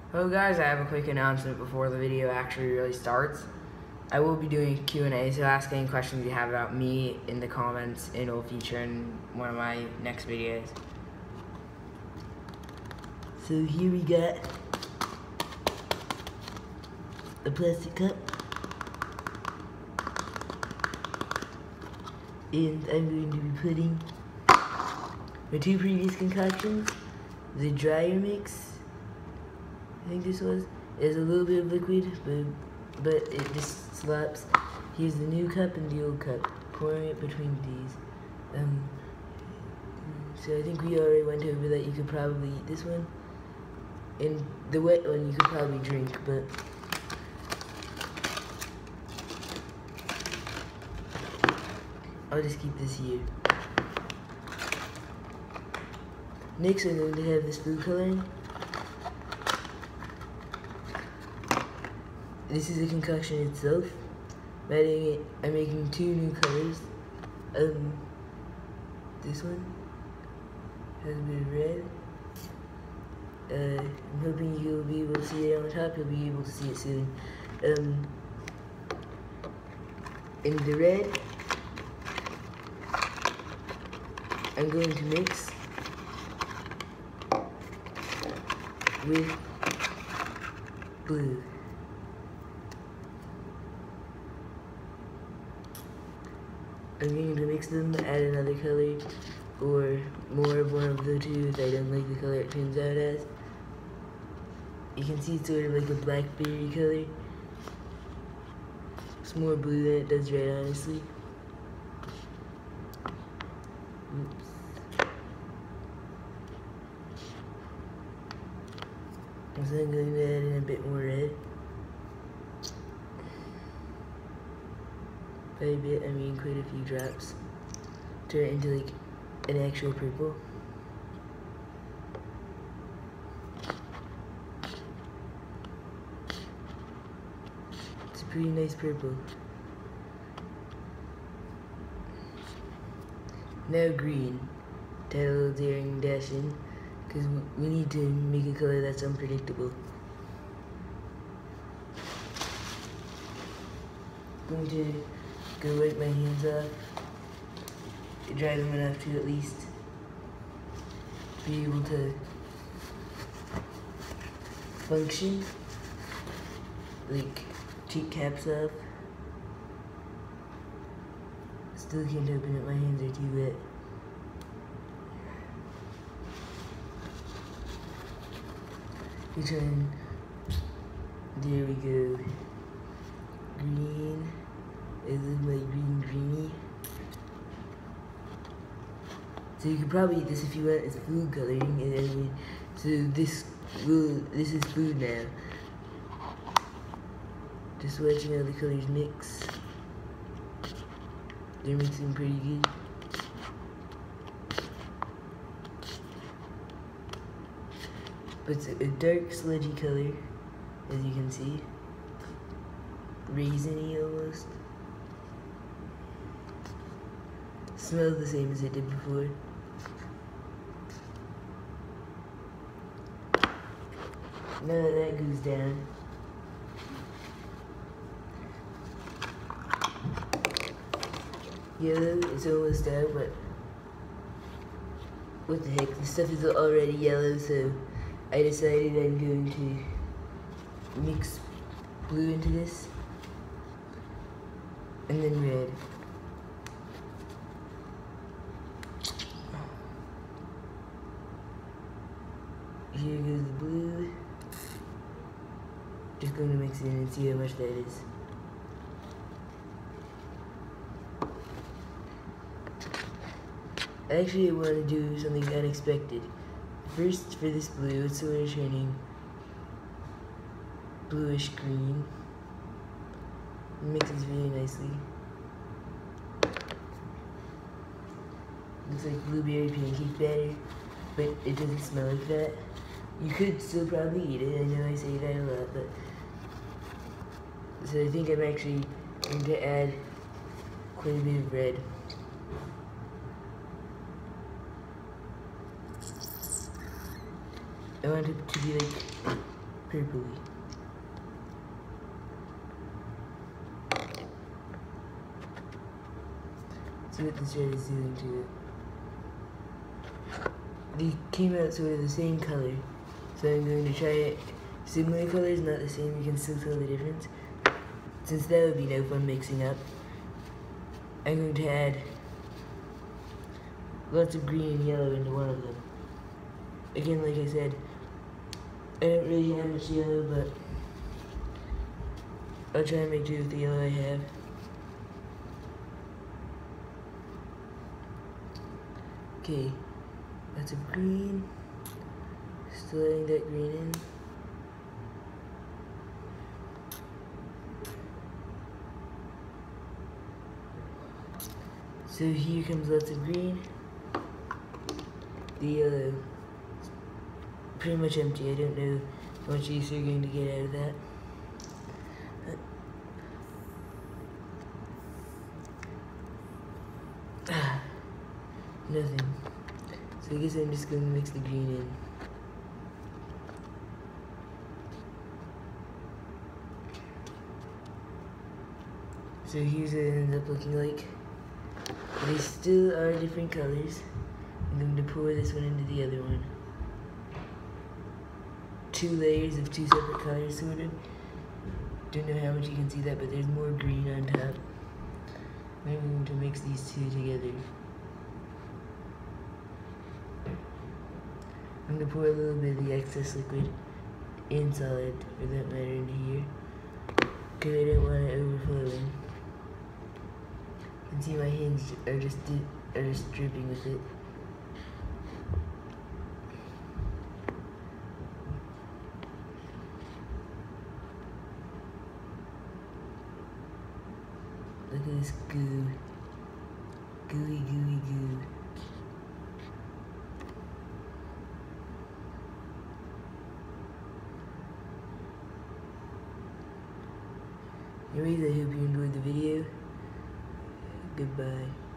Hello guys, I have a quick announcement before the video actually really starts. I will be doing a Q&A, so ask any questions you have about me in the comments and it will feature in one of my next videos. So here we got a plastic cup. And I'm going to be putting my two previous concoctions, the dryer mix, I think this was, is a little bit of liquid, but it just slaps. Here's the new cup and the old cup, pouring it between these. So I think we already went over that you could probably eat this one, and the wet one you could probably drink, but I'll just keep this here. Next I'm going to have this food coloring. This is the concoction itself. I'm making two new colors. This one has a bit of red. I'm hoping you'll be able to see it on the top. You'll be able to see it soon. In the red, I'm going to mix with blue. I'm going to mix them, add another color, or more of one of the two if I don't like the color it turns out as. You can see it's sort of like a blackberry color. It's more blue than it does red, honestly. Oops. So I'm going to add in a bit more red. By a bit, I mean quite a few drops. Turn it into like an actual purple. It's a pretty nice purple. Now green. To add a little daring dash in, because we need to make a color that's unpredictable. Going to go wipe my hands off, dry them enough to at least be able to function, like take caps off. Still can't open it, my hands are too wet. Return, there we go, green. This is my green greenie. So you could probably eat this if you want. It's food coloring, and then so this is food now. Just watching how the colors mix. They're mixing pretty good. But it's a dark sludgy color, as you can see. Raisiny almost. Smells the same as it did before. Now that goes down, yellow is almost out, but what the heck, the stuff is already yellow, so I decided I'm going to mix blue into this, and then red. Here goes the blue. Just going to mix it in and see how much that is. Actually, I want to do something unexpected. First, for this blue, it's sort of turning bluish green. It mixes really nicely. Looks like blueberry pancake batter, but it doesn't smell like that. You could still probably eat it. I know I say that a lot, but so I think I'm actually going to add quite a bit of red. I want it to be like purpley. See what this red is doing to it. They came out sort of the same color, so I'm going to try similar colors, not the same. You can still tell the difference. Since that would be no fun mixing up, I'm going to add lots of green and yellow into one of them. Again, like I said, I don't really have much yellow, but I'll try and make do with the yellow I have. Okay, lots of green. Still adding that green in. So here comes lots of green. The yellow is pretty much empty. I don't know how much use you're going to get out of that. Nothing. So I guess I'm just going to mix the green in. So here's what it ends up looking like. They still are different colors. I'm going to pour this one into the other one. 2 layers of 2 separate colors, sort of. Don't know how much you can see that, but there's more green on top. I'm going to mix these two together. I'm going to pour a little bit of the excess liquid in solid, for that matter, into here, because I don't want it overflowing. You can see my hands are just dripping with it. Look at this goo. Gooey, gooey, goo. Anyways, I hope you enjoyed the video. Goodbye.